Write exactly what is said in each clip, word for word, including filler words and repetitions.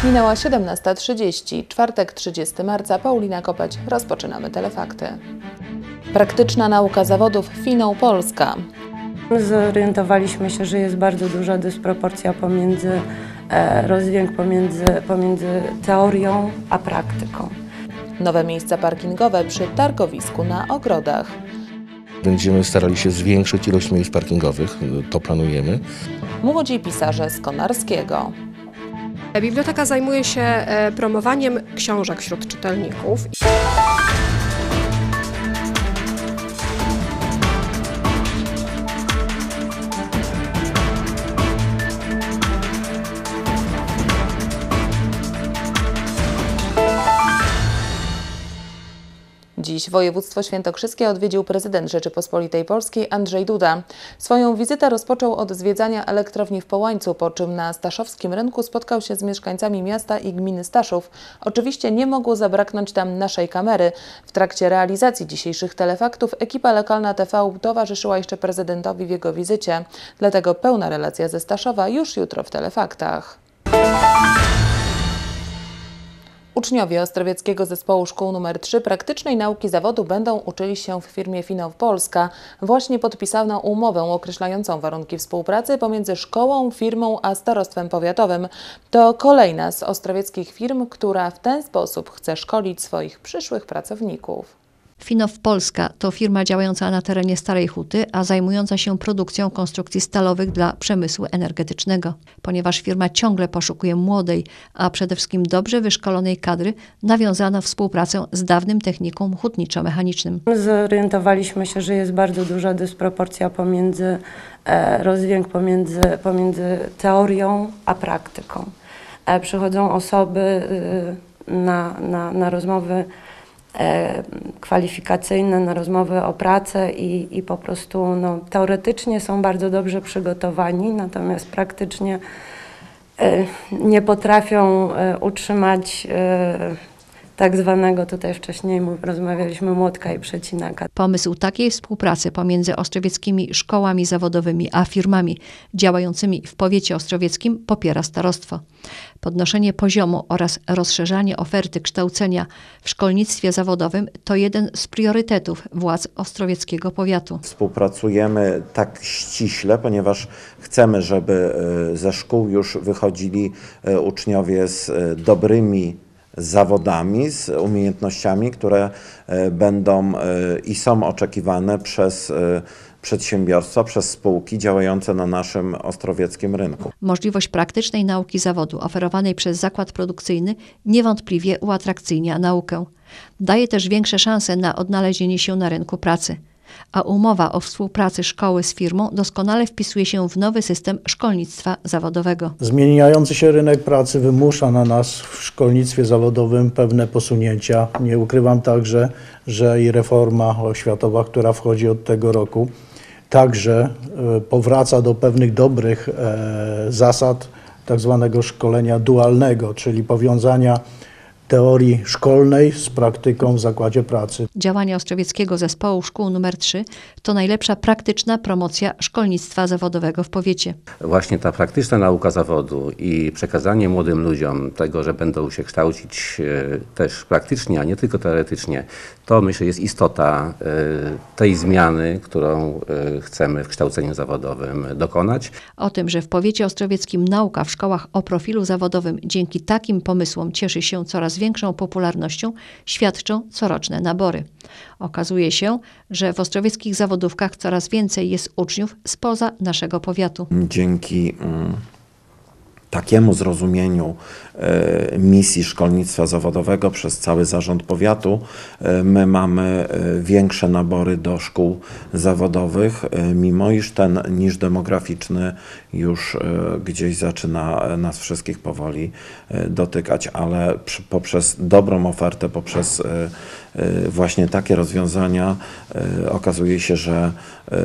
Minęła siedemnasta trzydzieści, czwartek trzydziestego marca, Paulina Kopeć, rozpoczynamy Telefakty. Praktyczna nauka zawodów Finał Polska. Zorientowaliśmy się, że jest bardzo duża dysproporcja pomiędzy e, rozdźwięk pomiędzy, pomiędzy teorią a praktyką. Nowe miejsca parkingowe przy targowisku na Ogrodach. Będziemy starali się zwiększyć ilość miejsc parkingowych, to planujemy. Młodzi pisarze z Konarskiego. Biblioteka zajmuje się promowaniem książek wśród czytelników. Dziś województwo świętokrzyskie odwiedził prezydent Rzeczypospolitej Polskiej Andrzej Duda. Swoją wizytę rozpoczął od zwiedzania elektrowni w Połańcu, po czym na Staszowskim Rynku spotkał się z mieszkańcami miasta i gminy Staszów. Oczywiście nie mogło zabraknąć tam naszej kamery. W trakcie realizacji dzisiejszych telefaktów ekipa lokalna T V towarzyszyła jeszcze prezydentowi w jego wizycie. Dlatego pełna relacja ze Staszowa już jutro w telefaktach. Uczniowie Ostrowieckiego Zespołu Szkół numer trzy praktycznej nauki zawodu będą uczyli się w firmie Finał Polska. Właśnie podpisano umowę określającą warunki współpracy pomiędzy szkołą, firmą a starostwem powiatowym. To kolejna z ostrowieckich firm, która w ten sposób chce szkolić swoich przyszłych pracowników. Finał Polska to firma działająca na terenie Starej Huty, a zajmująca się produkcją konstrukcji stalowych dla przemysłu energetycznego. Ponieważ firma ciągle poszukuje młodej, a przede wszystkim dobrze wyszkolonej kadry, nawiązano współpracę z dawnym technikum hutniczo-mechanicznym. Zorientowaliśmy się, że jest bardzo duża dysproporcja pomiędzy e, rozdźwięk pomiędzy, pomiędzy teorią a praktyką. E, przychodzą osoby e, na, na, na rozmowy kwalifikacyjne, na rozmowy o pracę i, i po prostu no, teoretycznie są bardzo dobrze przygotowani, natomiast praktycznie e, nie potrafią e, utrzymać e, tak zwanego, tutaj wcześniej rozmawialiśmy, młotka i przecinaka. Pomysł takiej współpracy pomiędzy ostrowieckimi szkołami zawodowymi a firmami działającymi w powiecie ostrowieckim popiera starostwo. Podnoszenie poziomu oraz rozszerzanie oferty kształcenia w szkolnictwie zawodowym to jeden z priorytetów władz ostrowieckiego powiatu. Współpracujemy tak ściśle, ponieważ chcemy, żeby ze szkół już wychodzili uczniowie z dobrymi zawodami, z umiejętnościami, które będą i są oczekiwane przez przedsiębiorstwa, przez spółki działające na naszym ostrowieckim rynku. Możliwość praktycznej nauki zawodu oferowanej przez zakład produkcyjny niewątpliwie uatrakcyjnia naukę. Daje też większe szanse na odnalezienie się na rynku pracy. A umowa o współpracy szkoły z firmą doskonale wpisuje się w nowy system szkolnictwa zawodowego. Zmieniający się rynek pracy wymusza na nas w szkolnictwie zawodowym pewne posunięcia. Nie ukrywam także, że i reforma oświatowa, która wchodzi od tego roku, także powraca do pewnych dobrych zasad tak zwanego szkolenia dualnego, czyli powiązania teorii szkolnej z praktyką w zakładzie pracy. Działania Ostrowieckiego Zespołu Szkół numer trzy to najlepsza praktyczna promocja szkolnictwa zawodowego w powiecie. Właśnie ta praktyczna nauka zawodu i przekazanie młodym ludziom tego, że będą się kształcić też praktycznie, a nie tylko teoretycznie, to myślę jest istota tej zmiany, którą chcemy w kształceniu zawodowym dokonać. O tym, że w powiecie ostrowieckim nauka w szkołach o profilu zawodowym dzięki takim pomysłom cieszy się coraz większą popularnością, świadczą coroczne nabory. Okazuje się, że w ostrowieckich zawodówkach coraz więcej jest uczniów spoza naszego powiatu. Dzięki mm, takiemu zrozumieniu e, misji szkolnictwa zawodowego przez cały zarząd powiatu e, my mamy e, większe nabory do szkół zawodowych, e, mimo iż ten niż demograficzny już e, gdzieś zaczyna nas wszystkich powoli e, dotykać, ale przy, poprzez dobrą ofertę, poprzez e, e, właśnie takie rozwiązania e, okazuje się, że e,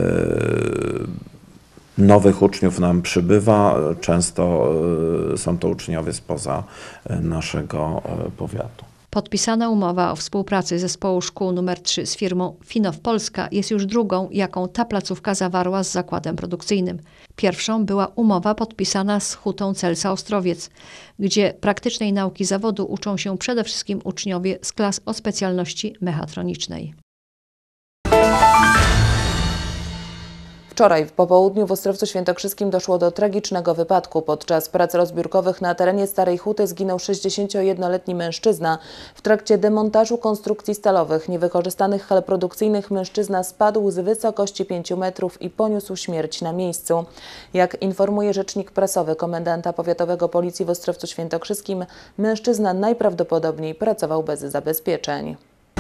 nowych uczniów nam przybywa, często są to uczniowie spoza naszego powiatu. Podpisana umowa o współpracy Zespołu Szkół nr trzy z firmą Finow Polska jest już drugą, jaką ta placówka zawarła z zakładem produkcyjnym. Pierwszą była umowa podpisana z Hutą Celsa Ostrowiec, gdzie praktycznej nauki zawodu uczą się przede wszystkim uczniowie z klas o specjalności mechatronicznej. Wczoraj w popołudniu w Ostrowcu Świętokrzyskim doszło do tragicznego wypadku. Podczas prac rozbiórkowych na terenie Starej Huty zginął sześćdziesięciojednoletni mężczyzna. W trakcie demontażu konstrukcji stalowych niewykorzystanych hal produkcyjnych mężczyzna spadł z wysokości pięciu metrów i poniósł śmierć na miejscu. Jak informuje rzecznik prasowy komendanta powiatowego Policji w Ostrowcu Świętokrzyskim, mężczyzna najprawdopodobniej pracował bez zabezpieczeń.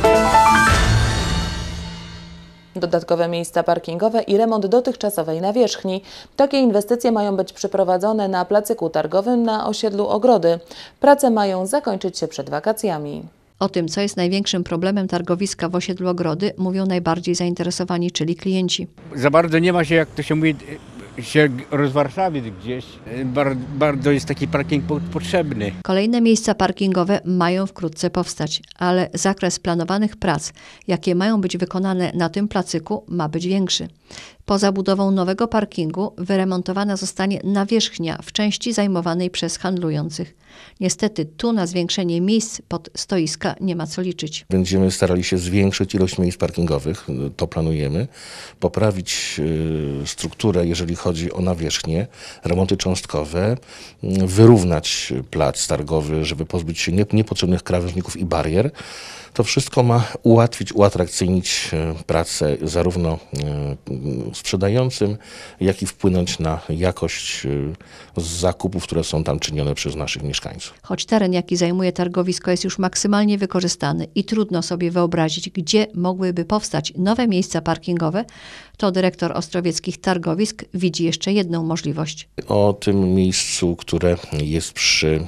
Dodatkowe miejsca parkingowe i remont dotychczasowej nawierzchni. Takie inwestycje mają być przeprowadzone na placyku targowym na osiedlu Ogrody. Prace mają zakończyć się przed wakacjami. O tym, co jest największym problemem targowiska w osiedlu Ogrody, mówią najbardziej zainteresowani, czyli klienci. Za bardzo nie ma się, jak to się mówi, się rozwarszawić gdzieś. Bar, bardzo jest taki parking potrzebny. Kolejne miejsca parkingowe mają wkrótce powstać, ale zakres planowanych prac, jakie mają być wykonane na tym placyku, ma być większy. Poza budową nowego parkingu wyremontowana zostanie nawierzchnia w części zajmowanej przez handlujących. Niestety tu na zwiększenie miejsc pod stoiska nie ma co liczyć. Będziemy starali się zwiększyć ilość miejsc parkingowych, to planujemy, poprawić strukturę, jeżeli chodzi o nawierzchnię, remonty cząstkowe, wyrównać plac targowy, żeby pozbyć się niepotrzebnych krawężników i barier. To wszystko ma ułatwić, uatrakcyjnić pracę zarówno sprzedającym, jak i wpłynąć na jakość zakupów, które są tam czynione przez naszych mieszkańców. Choć teren, jaki zajmuje targowisko, jest już maksymalnie wykorzystany i trudno sobie wyobrazić, gdzie mogłyby powstać nowe miejsca parkingowe, to dyrektor Ostrowieckich Targowisk widzi jeszcze jedną możliwość. O tym miejscu, które jest przy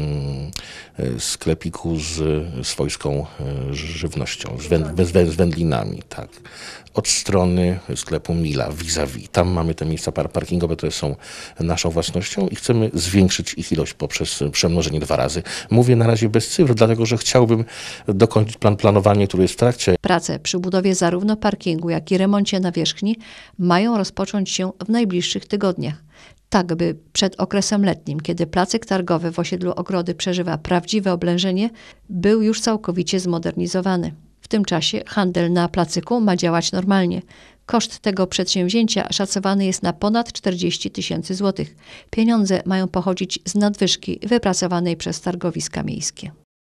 hmm, sklepiku z swojską żywnością, z, węd, z wędlinami, tak. Od strony sklepu Mila, vis-a-vis. Tam mamy te miejsca parkingowe, które są naszą własnością i chcemy zwiększyć ich ilość poprzez przemnożenie dwa razy. Mówię na razie bez cyfr, dlatego że chciałbym dokończyć plan planowanie, który jest w trakcie. Prace przy budowie zarówno parkingu, jak i remoncie nawierzchni mają rozpocząć się w najbliższych tygodniach. Tak, by przed okresem letnim, kiedy placyk targowy w osiedlu Ogrody przeżywa prawdziwe oblężenie, był już całkowicie zmodernizowany. W tym czasie handel na placyku ma działać normalnie. Koszt tego przedsięwzięcia szacowany jest na ponad czterdzieści tysięcy złotych. Pieniądze mają pochodzić z nadwyżki wypracowanej przez targowiska miejskie.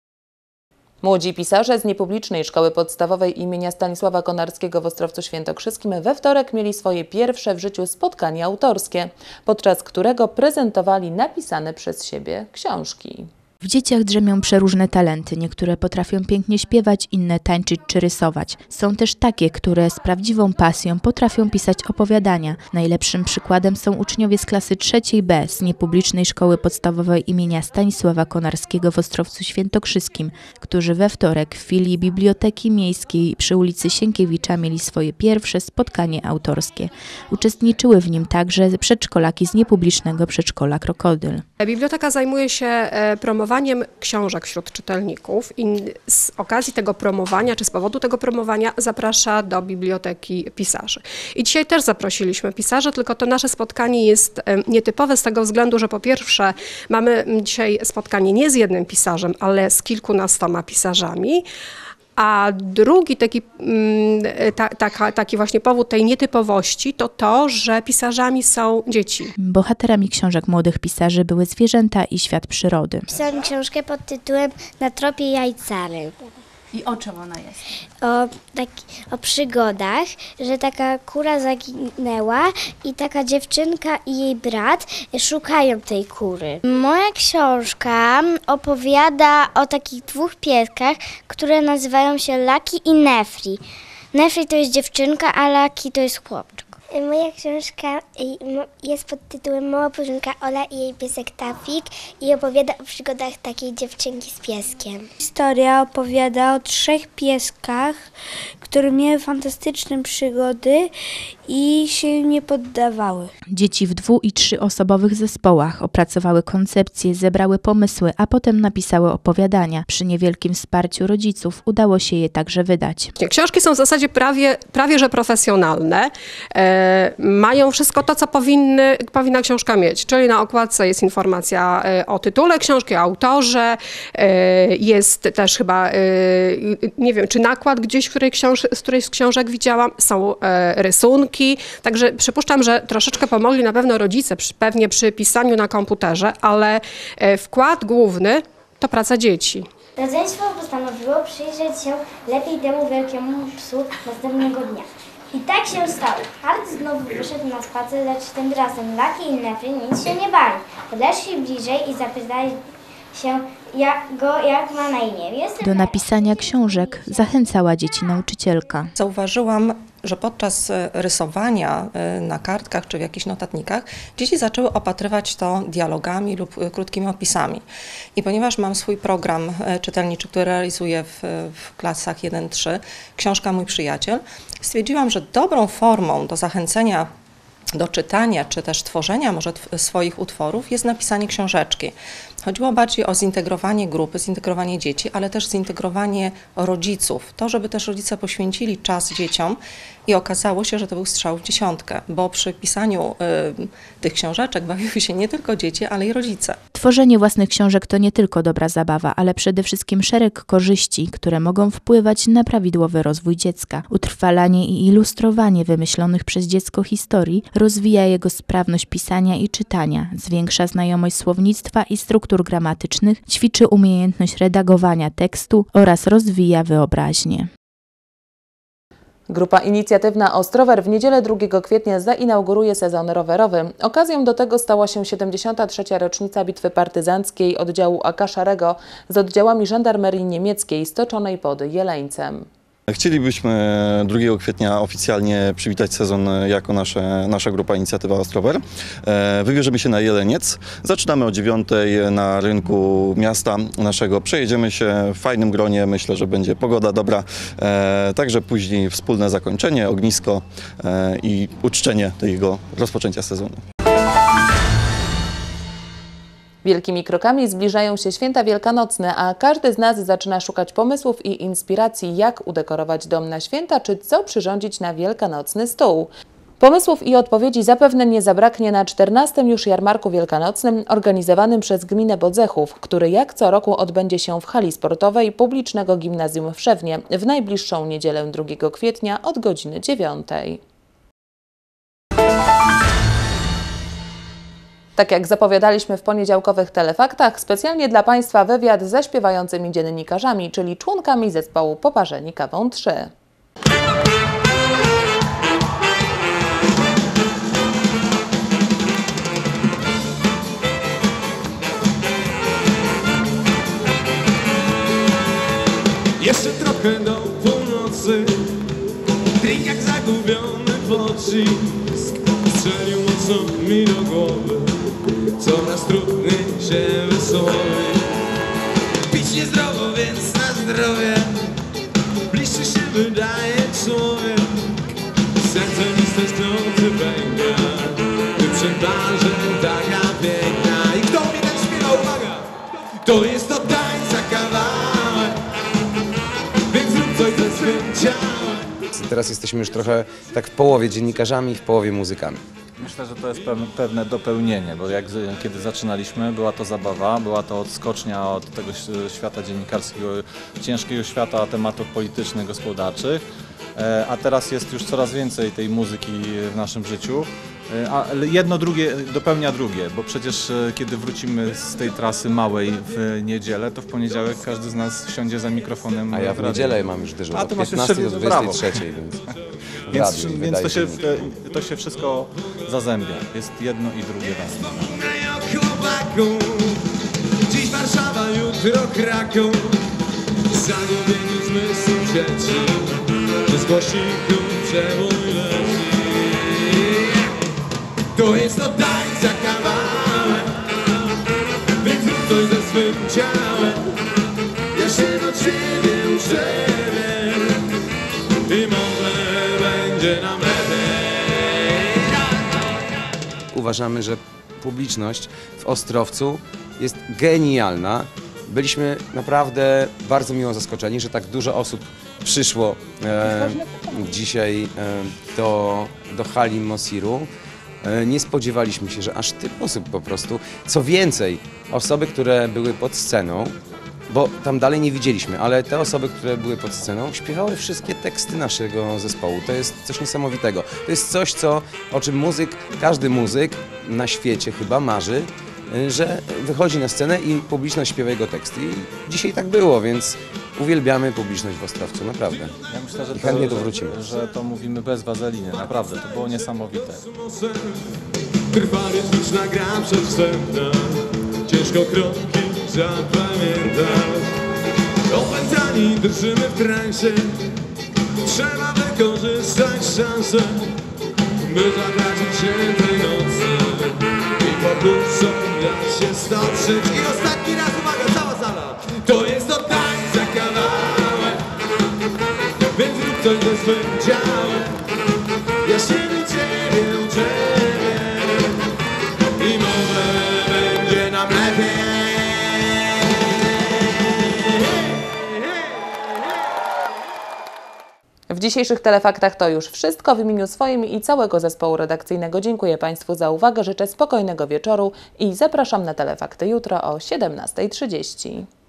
Młodzi pisarze z niepublicznej szkoły podstawowej imienia Stanisława Konarskiego w Ostrowcu Świętokrzyskim we wtorek mieli swoje pierwsze w życiu spotkanie autorskie, podczas którego prezentowali napisane przez siebie książki. W dzieciach drzemią przeróżne talenty. Niektóre potrafią pięknie śpiewać, inne tańczyć czy rysować. Są też takie, które z prawdziwą pasją potrafią pisać opowiadania. Najlepszym przykładem są uczniowie z klasy trzeciej B z niepublicznej szkoły podstawowej imienia Stanisława Konarskiego w Ostrowcu Świętokrzyskim, którzy we wtorek w filii Biblioteki Miejskiej przy ulicy Sienkiewicza mieli swoje pierwsze spotkanie autorskie. Uczestniczyły w nim także przedszkolaki z niepublicznego przedszkola Krokodyl. Biblioteka zajmuje się promowaniem książek wśród czytelników i z okazji tego promowania, czy z powodu tego promowania zaprasza do biblioteki pisarzy. I dzisiaj też zaprosiliśmy pisarzy, tylko to nasze spotkanie jest nietypowe z tego względu, że po pierwsze mamy dzisiaj spotkanie nie z jednym pisarzem, ale z kilkunastoma pisarzami. A drugi taki, ta, taka, taki właśnie powód tej nietypowości to to, że pisarzami są dzieci. Bohaterami książek młodych pisarzy były zwierzęta i świat przyrody. Pisałam książkę pod tytułem Na tropie jajcary. I o czym ona jest? O, taki, o przygodach, że taka kura zaginęła i taka dziewczynka i jej brat szukają tej kury. Moja książka opowiada o takich dwóch pieskach, które nazywają się Lucky i Nefri. Nefri to jest dziewczynka, a Lucky to jest chłopczyk. Moja książka jest pod tytułem Mała Bożenka Ola i jej piesek Tafik i opowiada o przygodach takiej dziewczynki z pieskiem. Historia opowiada o trzech pieskach, które miały fantastyczne przygody i się nie poddawały. Dzieci w dwu- i trzyosobowych zespołach opracowały koncepcje, zebrały pomysły, a potem napisały opowiadania. Przy niewielkim wsparciu rodziców udało się je także wydać. Książki są w zasadzie prawie, prawie że profesjonalne. E, mają wszystko to, co powinny, powinna książka mieć. Czyli na okładce jest informacja e, o tytule książki, o autorze. E, jest też chyba, e, nie wiem, czy nakład gdzieś, w której książ z której z książek widziałam. Są e, rysunki. Także przypuszczam, że troszeczkę pomogli na pewno rodzice, przy, pewnie przy pisaniu na komputerze, ale e, wkład główny to praca dzieci. Rodzeństwo postanowiło przyjrzeć się lepiej temu wielkiemu psu następnego dnia. I tak się stało. Hart znowu wyszedł na spacer, lecz tym razem Lucky i Nefry nic się nie bali. Podeszli bliżej i zapytali się jak go, jak ma na imię. Jestem Do napisania książek zachęcała dzieci nauczycielka. Zauważyłam, że podczas rysowania na kartkach czy w jakichś notatnikach dzieci zaczęły opatrywać to dialogami lub krótkimi opisami. I ponieważ mam swój program czytelniczy, który realizuję w, w klasach jeden trzy, Książka Mój Przyjaciel, stwierdziłam, że dobrą formą do zachęcenia do czytania, czy też tworzenia może swoich utworów jest napisanie książeczki. Chodziło bardziej o zintegrowanie grupy, zintegrowanie dzieci, ale też zintegrowanie rodziców. To, żeby też rodzice poświęcili czas dzieciom i okazało się, że to był strzał w dziesiątkę, bo przy pisaniu y, tych książeczek bawiły się nie tylko dzieci, ale i rodzice. Tworzenie własnych książek to nie tylko dobra zabawa, ale przede wszystkim szereg korzyści, które mogą wpływać na prawidłowy rozwój dziecka. Utrwalanie i ilustrowanie wymyślonych przez dziecko historii rozwija jego sprawność pisania i czytania, zwiększa znajomość słownictwa i struktur gramatycznych, ćwiczy umiejętność redagowania tekstu oraz rozwija wyobraźnię. Grupa inicjatywna Ostrower w niedzielę drugiego kwietnia zainauguruje sezon rowerowy. Okazją do tego stała się siedemdziesiąta trzecia rocznica bitwy partyzanckiej oddziału A K Szarego z oddziałami żandarmerii niemieckiej stoczonej pod Jeleńcem. Chcielibyśmy drugiego kwietnia oficjalnie przywitać sezon jako nasze, nasza grupa Inicjatywa Ostrower. Wybierzemy się na Jeleniec. Zaczynamy o dziewiątej na rynku miasta naszego. Przejedziemy się w fajnym gronie. Myślę, że będzie pogoda dobra. Także później wspólne zakończenie, ognisko i uczczenie tego rozpoczęcia sezonu. Wielkimi krokami zbliżają się święta wielkanocne, a każdy z nas zaczyna szukać pomysłów i inspiracji, jak udekorować dom na święta, czy co przyrządzić na wielkanocny stół. Pomysłów i odpowiedzi zapewne nie zabraknie na czternastym już jarmarku wielkanocnym organizowanym przez gminę Bodzechów, który jak co roku odbędzie się w hali sportowej publicznego gimnazjum w Szewnie w najbliższą niedzielę drugiego kwietnia od godziny dziewiątej. Tak jak zapowiadaliśmy w poniedziałkowych telefaktach, specjalnie dla Państwa wywiad ze śpiewającymi dziennikarzami, czyli członkami zespołu Poparzeni Kawą trzy. Jeszcze trochę do północy, drink jak zagubiony pocisk strzelił mocno mi do głowy. Coraz trudniej się wysłowić. Pić niezdrowo, więc na zdrowie bliższy się wydaje człowiek. Serce mi stęskniący pęka, ty przed plażą taka piękna. I kto mi tak śpiewa, uwaga, to jest to tańca kawałek, więc zrób coś ze swym ciałem. Teraz jesteśmy już trochę tak w połowie dziennikarzami, w połowie muzykami. Myślę, że to jest pewne dopełnienie, bo jak kiedy zaczynaliśmy, była to zabawa, była to odskocznia od tego świata dziennikarskiego, ciężkiego świata tematów politycznych, gospodarczych, a teraz jest już coraz więcej tej muzyki w naszym życiu. Ale jedno drugie dopełnia drugie, bo przecież kiedy wrócimy z tej trasy małej w niedzielę, to w poniedziałek każdy z nas wsiądzie za mikrofonem. A ja w niedzielę mam już dyżur od piętnastej do dwudziestej trzeciej, więc, więc, radiu, więc to, się, to się wszystko zazębia. Jest jedno i drugie razem. Dziś Warszawa, jutro Kraków, zagubieni zmysł dzieci, z głośników przebój leci. To jest to tańca kawałek, więc zrób coś ze swym ciałem. Ja się do ciebie uczę i może będzie nam lepiej. uważamy, że publiczność w Ostrowcu jest genialna. Byliśmy naprawdę bardzo miło zaskoczeni, że tak dużo osób przyszło e, dzisiaj e, do, do hali Mosiru. E, nie spodziewaliśmy się, że aż tyle osób po prostu. Co więcej, osoby, które były pod sceną, bo tam dalej nie widzieliśmy, ale te osoby, które były pod sceną, śpiewały wszystkie teksty naszego zespołu. To jest coś niesamowitego. To jest coś, co, o czym muzyk, każdy muzyk na świecie chyba marzy, że wychodzi na scenę i publiczność śpiewa jego teksty. I dzisiaj tak było, więc uwielbiamy publiczność w Ostrowcu, naprawdę. Ja myślę, że I chętnie to, tu wrócimy. Że, że to mówimy bez wazeliny, naprawdę, to było niesamowite. Trwanie liczna gra przedwstępna, ciężko kroki zapamiętać. Opętani drżymy w transie, trzeba wykorzystać szansę, by zatracić się tej nocy i po prostu jak się stoczyć. I ostatni raz, uwaga, cała sala, to jest od tańca kawałek, więc rób coś ze swym ciałem. Ja się do ciebie uczę i może będzie nam lepiej. W dzisiejszych Telefaktach to już wszystko. W imieniu swoim i całego zespołu redakcyjnego dziękuję Państwu za uwagę, życzę spokojnego wieczoru i zapraszam na Telefakty jutro o siedemnastej trzydzieści.